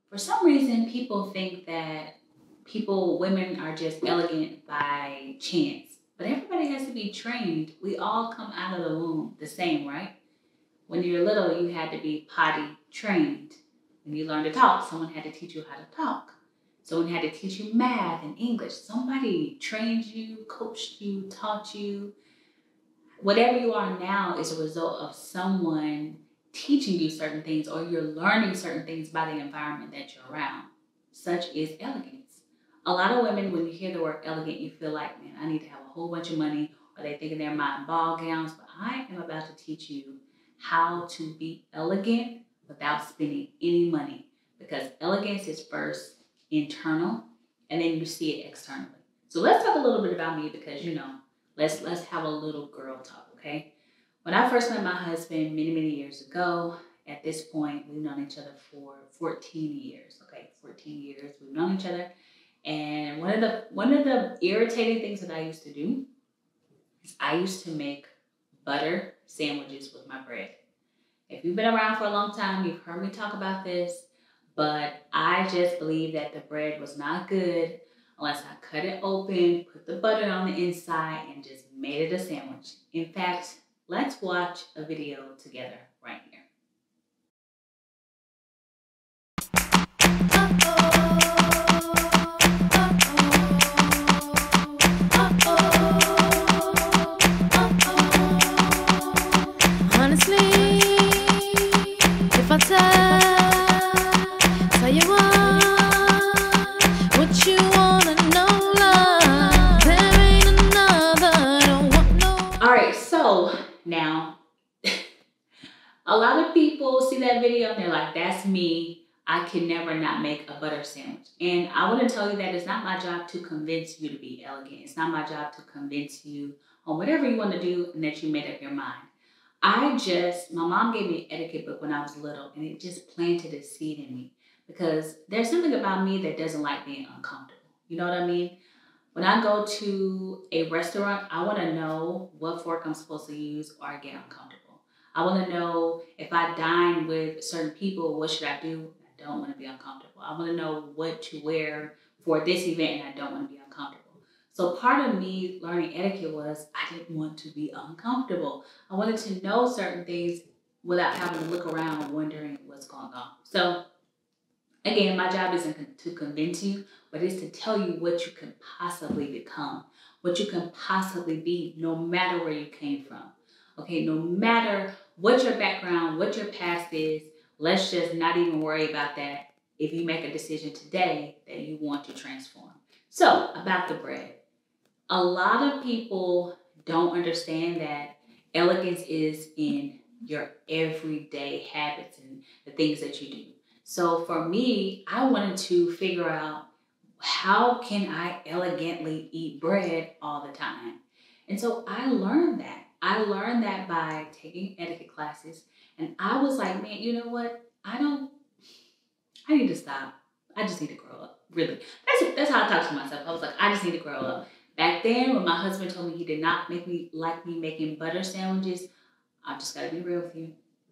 For some reason, people think that women are just elegant by chance. But everybody has to be trained. We all come out of the womb the same, right? When you're little, you had to be potty trained. When you learned to talk, someone had to teach you how to talk. Someone had to teach you math and English. Somebody trained you, coached you, taught you. Whatever you are now is a result of someone teaching you certain things, or you're learning certain things by the environment that you're around. Such is elegance. A lot of women, when you hear the word elegant, you feel like, man, I need to have a whole bunch of money, or they think in their mind ball gowns. But I am about to teach you how to be elegant without spending any money, because elegance is first internal, and then you see it externally. So let's talk a little bit about me, because let's have a little girl talk, okay? When I first met my husband many years ago, at this point, we've known each other for 14 years, okay? 14 years we've known each other. And one of the irritating things that I used to do is I used to make butter sandwiches with my bread. If you've been around for a long time, you've heard me talk about this, but I just believed that the bread was not good unless I cut it open, put the butter on the inside, and just made it a sandwich. In fact, let's watch a video together right here. Honestly, if I tell you what you wanna know, love, there ain't another, don't want no. All right, so now a lot of people see that video and they're like, that's me. I can never not make a butter sandwich. And I want to tell you that it's not my job to convince you to be elegant. It's not my job to convince you on whatever you want to do and that you made up your mind. My mom gave me an etiquette book when I was little, and it just planted a seed in me, because there's something about me that doesn't like being uncomfortable. You know what I mean? When I go to a restaurant, I want to know what fork I'm supposed to use, or I get uncomfortable. I want to know if I dine with certain people, what should I do? I don't want to be uncomfortable. I want to know what to wear for this event, and I don't want to be uncomfortable. So part of me learning etiquette was I didn't want to be uncomfortable. I wanted to know certain things without having to look around wondering what's going on. So again, my job isn't to convince you, but it's to tell you what you can possibly become, what you can possibly be, no matter where you came from. Okay, no matter what your background, what your past is, let's just not even worry about that if you make a decision today that you want to transform. So, about the bread. A lot of people don't understand that elegance is in your everyday habits and the things that you do. So for me, I wanted to figure out, how can I elegantly eat bread all the time? And so I learned that. I learned that by taking etiquette classes. And I was like, man, you know what? I need to stop. I just need to grow up. Really. That's how I talk to myself. I was like, I just need to grow up. Back then, when my husband told me he did not make me like me making butter sandwiches, I just gotta be real with you.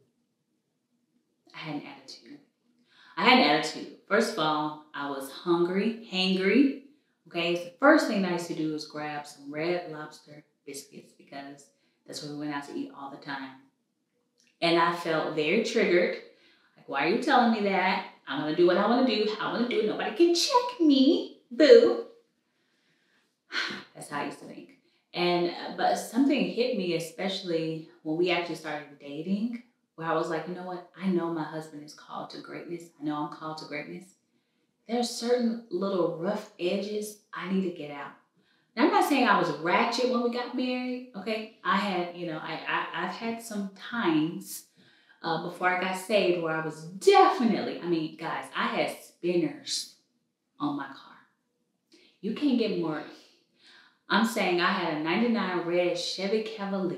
I had an attitude. First of all, I was hangry. Okay, so the first thing I used to do was grab some Red Lobster biscuits, because that's what we went out to eat all the time. And I felt very triggered. Like, why are you telling me that? I'm gonna do what I wanna do, how I wanna do it. Nobody can check me, boo. That's how I used to think. But something hit me, especially when we actually started dating, where I was like, you know what? I know my husband is called to greatness. I know I'm called to greatness. There's certain little rough edges I need to get out. Now, I'm not saying I was ratchet when we got married, okay? I had, I've had some times before I got saved where I was definitely, guys, I had spinners on my car. You can't get more. I'm saying I had a 99 red Chevy Cavalier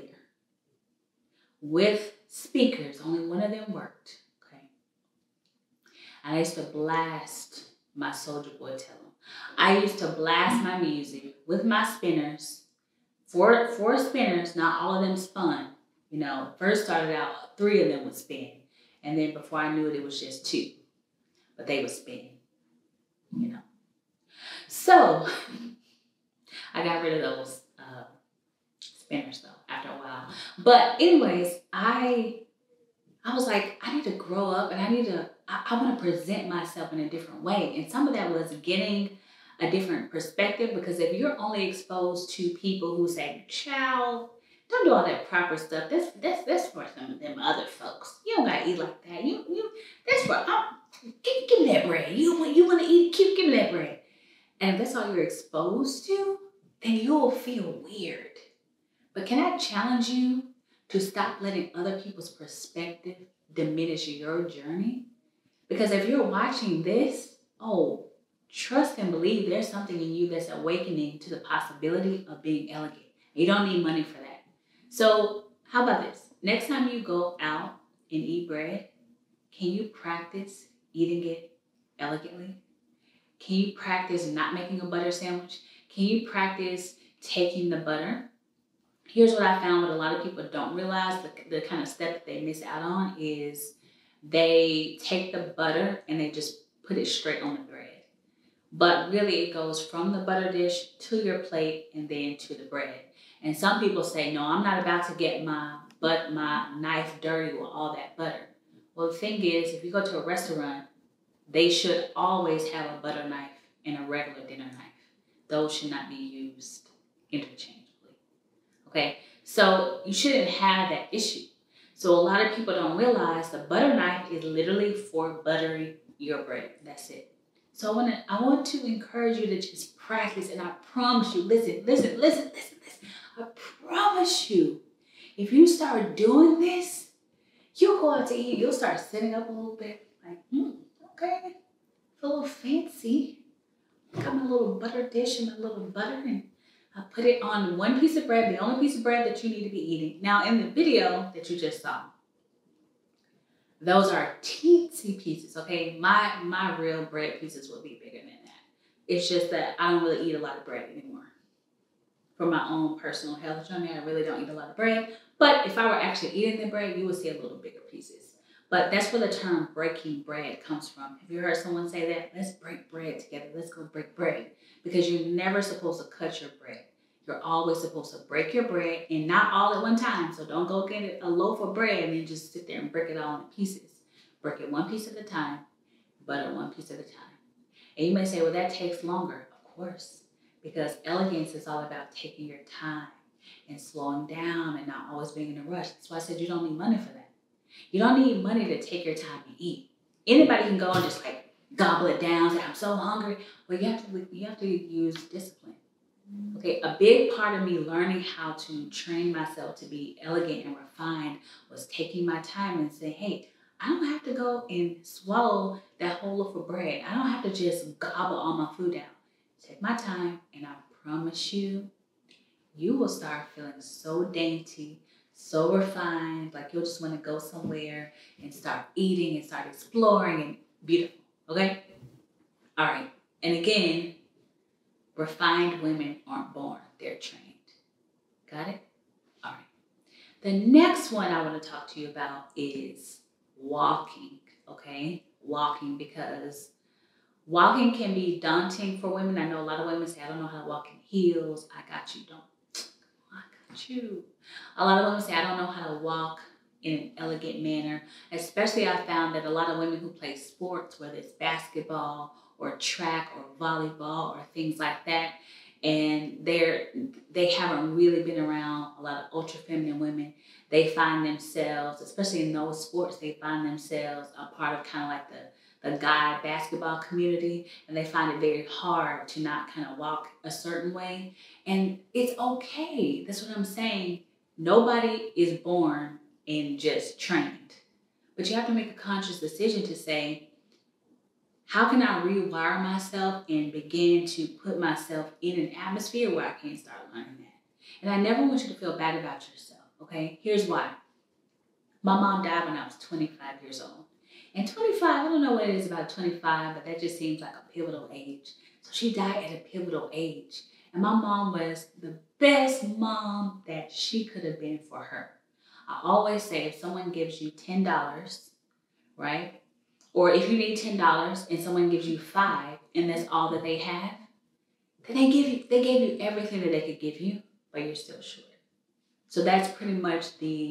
with speakers. Only one of them worked, okay? And I used to blast my Soulja Boy Tell 'em. I used to blast my music with my spinners. Four spinners, not all of them spun. First started out, 3 of them would spin. And then before I knew it, it was just 2. but they would spin, you know. So I got rid of those spinners though after a while. But anyways, I was like, I need to grow up and I want to present myself in a different way. And some of that was getting a different perspective, because if you're only exposed to people who say, child, don't do all that proper stuff. That's for some of them other folks. You don't gotta eat like that. That's for give me that bread. You want to eat cute? Give me that bread. And if that's all you're exposed to, then you'll feel weird. But can I challenge you to stop letting other people's perspective diminish your journey? Because if you're watching this, trust and believe there's something in you that's awakening to the possibility of being elegant. You don't need money for that. So how about this? Next time you go out and eat bread, can you practice eating it elegantly? Can you practice not making a butter sandwich? Can you practice taking the butter? Here's what I found what a lot of people don't realize, the kind of step that they miss out on is they take the butter and they just put it straight on the bread. But really it goes from the butter dish to your plate and then to the bread. And some people say, no, I'm not about to get my knife dirty with all that butter. Well, the thing is, if you go to a restaurant, they should always have a butter knife and a regular dinner knife. Those should not be used interchangeably. Okay, so you shouldn't have that issue. So a lot of people don't realize the butter knife is literally for buttering your bread. That's it. So I want to encourage you to just practice, and I promise you, listen. I promise you, if you start doing this, you'll go out to eat, you'll start sitting up a little bit, like, okay, it's a little fancy. Got my little butter dish and my little butter, and I put it on one piece of bread, the only piece of bread that you need to be eating. Now, in the video that you just saw, those are teensy pieces, okay? My real bread pieces will be bigger than that. It's just that I don't really eat a lot of bread anymore. For my own personal health journey, I really don't eat a lot of bread. But if I were actually eating the bread, you would see a little bigger pieces. But that's where the term breaking bread comes from. Have you heard someone say that? Let's break bread together. Let's go break bread. Because you're never supposed to cut your bread. You're always supposed to break your bread, and not all at one time. So don't go get a loaf of bread and then just sit there and break it all into pieces. Break it one piece at a time, butter one piece at a time. And you may say, well, that takes longer. Of course, because elegance is all about taking your time and slowing down and not always being in a rush. That's why I said you don't need money for that. You don't need money to take your time and eat. Anybody can go and just like gobble it down, say, I'm so hungry. Well, you have to use discipline. Okay, a big part of me learning how to train myself to be elegant and refined was taking my time and saying, hey, I don't have to go and swallow that whole loaf of bread. I don't have to just gobble all my food down. Take my time, and I promise you, you will start feeling so dainty, so refined, like you'll just want to go somewhere and start eating and start exploring, and beautiful, okay? All right, and again, refined women aren't born, they're trained. Got it? All right. The next one I want to talk to you about is walking, okay? Walking, because walking can be daunting for women. I know a lot of women say, I don't know how to walk in heels. I got you. I got you. A lot of women say, I don't know how to walk in an elegant manner. Especially I found that a lot of women who play sports, whether it's basketball or track or volleyball or things like that, and they haven't really been around a lot of ultra feminine women. They find themselves, especially in those sports, they find themselves a part of kind of like the guy basketball community, and they find it very hard to not kind of walk a certain way. And it's okay. That's what I'm saying. Nobody is born and just trained. But you have to make a conscious decision to say, how can I rewire myself and begin to put myself in an atmosphere where I can start learning that? And I never want you to feel bad about yourself, okay? Here's why. My mom died when I was 25 years old. And 25, I don't know what it is about 25, but that just seems like a pivotal age. So she died at a pivotal age. And my mom was the best mom that she could have been for her. I always say if someone gives you $10, right? Or if you need $10 and someone gives you $5 and that's all that they have, then they gave you everything that they could give you, but you're still short. So that's pretty much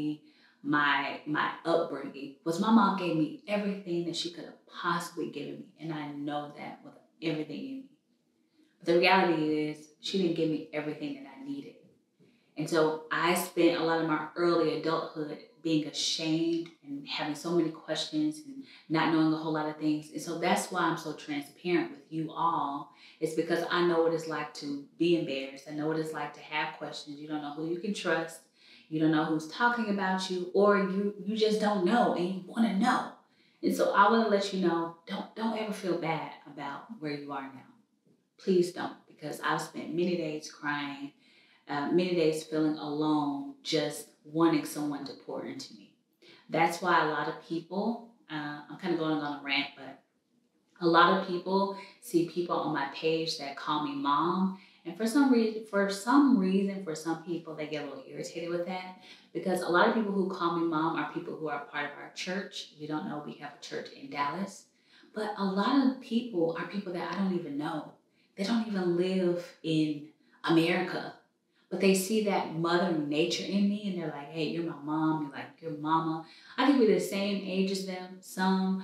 my upbringing. Was my mom gave me everything that she could have possibly given me, and I know that with everything in me. But the reality is, she didn't give me everything that I needed. And so I spent a lot of my early adulthood being ashamed and having so many questions and not knowing a whole lot of things. And so that's why I'm so transparent with you all. It's because I know what it's like to be embarrassed. I know what it's like to have questions. You don't know who you can trust. You don't know who's talking about you, or you just don't know and you want to know. And so I want to let you know, don't ever feel bad about where you are now. Please don't, because I've spent many days crying, many days feeling alone, just wanting someone to pour into me. That's why a lot of people, I'm kind of going on a rant, but a lot of people see people on my page that call me mom. And for some reason, for some people, they get a little irritated with that, because a lot of people who call me mom are people who are part of our church. You don't know, we have a church in Dallas. But a lot of people are people that I don't even know. They don't even live in America. But they see that mother nature in me, and they're like, hey, you're my mom. You're like, your mama. I can be the same age as them. Some,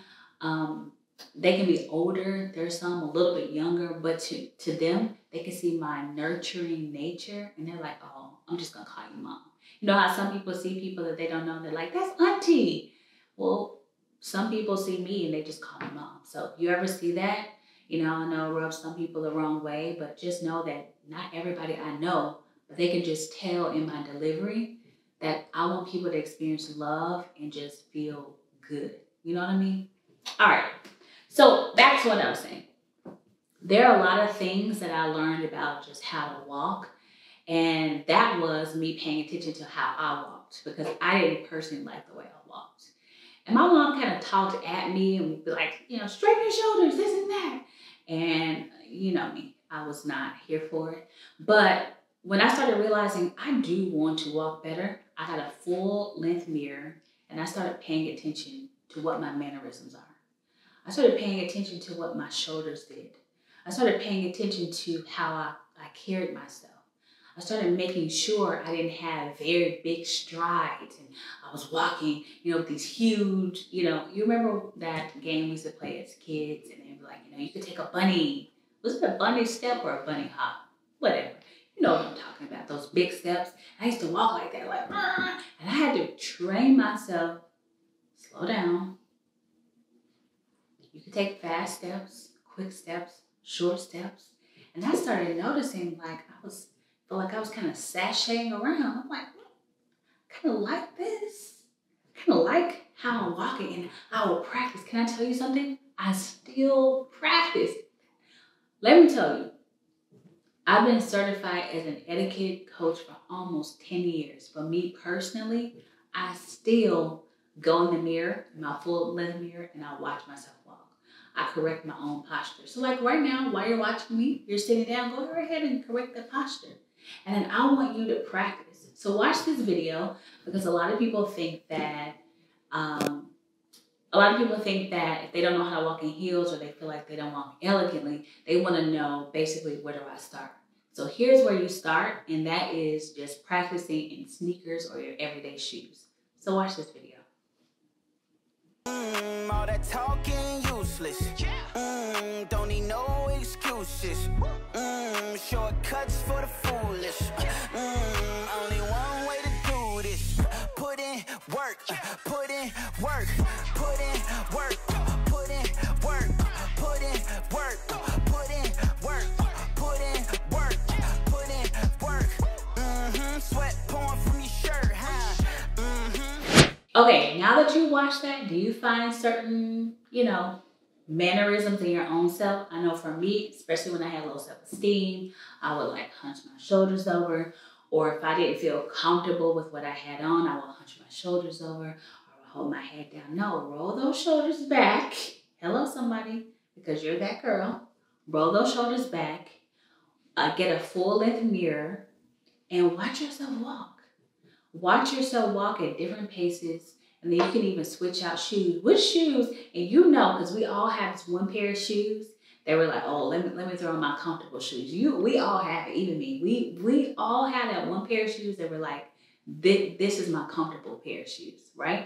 they can be older. There's some a little bit younger. But to them, they can see my nurturing nature, and they're like, oh, I'm just going to call you mom. You know how some people see people that they don't know, and they're like, that's auntie. Well, some people see me, and they just call me mom. So if you ever see that, you know, I know it rubs some people the wrong way, but just know that not everybody I know, but they can just tell in my delivery that I want people to experience love and just feel good. You know what I mean? All right. So back to what I was saying. There are a lot of things that I learned about just how to walk. And that was me paying attention to how I walked, because I didn't personally like the way I walked. And my mom kind of talked at me and would be like, you know, straighten your shoulders, this and that. And you know me, I was not here for it. But when I started realizing I do want to walk better, I got a full length mirror and I started paying attention to what my mannerisms are. I started paying attention to what my shoulders did. I started paying attention to how I carried myself. I started making sure I didn't have very big strides and I was walking, you know, with these huge, you know, you remember that game we used to play as kids, and they'd be like, you know, you could take a bunny. Was it a bunny step or a bunny hop? Whatever. You know what I'm talking about, those big steps. I used to walk like that, like, and I had to train myself, slow down. You could take fast steps, quick steps, short steps. And I started noticing like I was kind of sashaying around. I'm like, I kind of like this. I kind of like how I'm walking, and I will practice. Can I tell you something? I still practice. Let me tell you, I've been certified as an etiquette coach for almost 10 years. For me personally, I still go in the mirror, my full length mirror, and I watch myself walk. I correct my own posture. So like right now, while you're watching me, you're sitting down, go ahead and correct the posture. And then I want you to practice. So watch this video, because a lot of people think that if they don't know how to walk in heels, or they feel like they don't walk elegantly, they want to know basically, where do I start? So here's where you start, and that is just practicing in sneakers or your everyday shoes. So watch this video. All that talking useless. Don't need no excuses. Shortcuts for the foolish. Only one way to do this. Put in work. Put in work. Put in work. Put in work. Put in work. Put in work. Put in work. Put in work. Sweat pouring from your shirt, huh? Okay, now that you watched that, do you find certain, you know, mannerisms in your own self? I know for me, especially when I had low self-esteem, I would like hunch my shoulders over, or if I didn't feel comfortable with what I had on, I would hunch my shoulders over, or hold my head down. No, roll those shoulders back. Hello, somebody, because you're that girl. Roll those shoulders back, get a full-length mirror, and watch yourself walk. Watch yourself walk at different paces And then you can even switch out shoes. Which shoes? And you know, because we all have this one pair of shoes. They were like, oh, let me throw on my comfortable shoes. We all have it, even me. We all had that one pair of shoes that were like, this is my comfortable pair of shoes, right?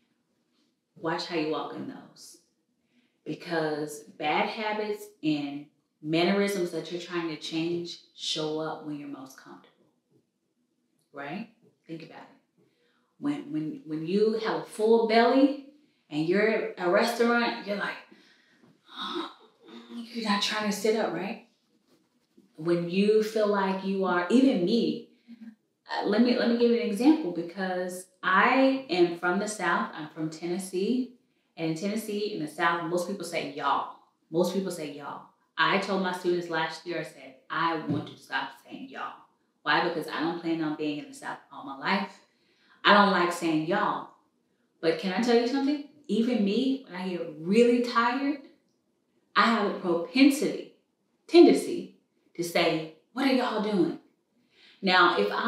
Watch how you walk in those. Because bad habits and mannerisms that you're trying to change show up when you're most comfortable, right? Think about it. When you have a full belly and you're at a restaurant, you're like, oh, you're not trying to sit up, right? When you feel like you are, even me, let me give you an example, because I am from the South. I'm from Tennessee. And in Tennessee, in the South, most people say y'all. Most people say y'all. I told my students last year, I said, I want to stop saying y'all. Why? Because I don't plan on being in the South all my life. I don't like saying y'all. But can I tell you something? Even me, when I get really tired, I have a tendency to say, what are y'all doing? Now, if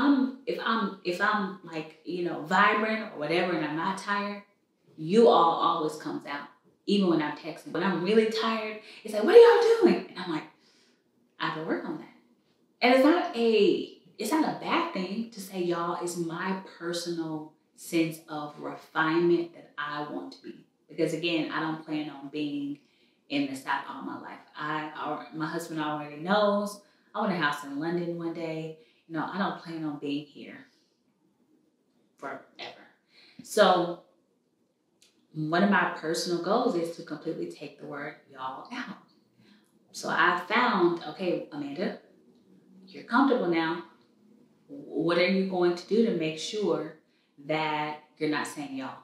I'm like, vibrant or whatever, and I'm not tired, you all always comes out, even when I'm texting. When I'm really tired, it's like, what are y'all doing? And I'm like, I have to work on that. And it's not a bad thing to say y'all. Is my personal sense of refinement that I want to be. Because again, I don't plan on being in the South all my life. My husband already knows. I want a house in London one day. I don't plan on being here forever. So one of my personal goals is to completely take the word y'all out. So I found, okay, Amanda, you're comfortable now. What are you going to do to make sure that you're not saying y'all?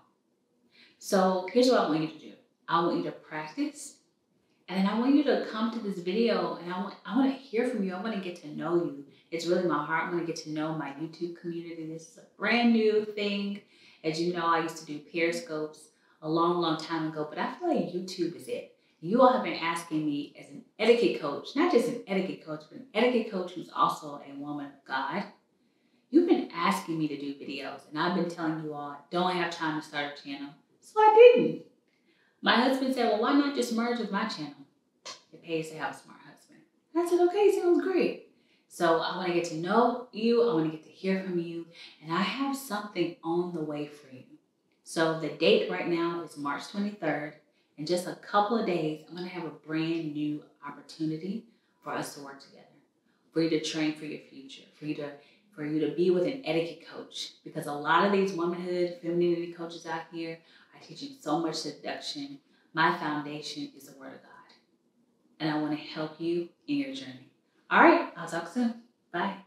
So here's what I want you to do. I want you to practice. And then I want you to come to this video, and I want to hear from you. I want to get to know you. It's really my heart. I want to get to know my YouTube community. This is a brand new thing. As you know, I used to do Periscopes a long, long time ago, but I feel like YouTube is it. You all have been asking me as an etiquette coach, not just an etiquette coach, but an etiquette coach who's also a woman of God. You've been asking me to do videos, and I've been telling you all I don't have time to start a channel, so I didn't. My husband said, well, why not just merge with my channel? It pays to have a smart husband. And I said, okay, sounds great. So I want to get to know you. I want to get to hear from you. And I have something on the way for you. So the date right now is March 23rd. In just a couple of days, I'm going to have a brand new opportunity for us to work together. For you to train for your future. For you to be with an etiquette coach. Because a lot of these womanhood, femininity coaches out here are teaching so much seduction. My foundation is the Word of God. And I want to help you in your journey. All right, I'll talk soon. Bye.